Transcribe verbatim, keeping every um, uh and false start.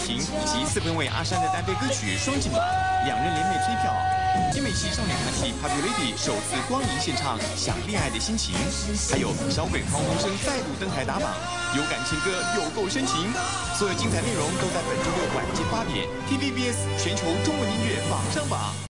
情以及四分卫阿山的单飞歌曲《双进马》，两人联袂推票。金美系少女团体 Happy Lady 首次光临现场，想恋爱的心情。还有小鬼黄鸿升再度登台打榜，有感情歌，有够深情。所有精彩内容都在本周六晚间八点 T V B S 全球中文音乐榜上榜。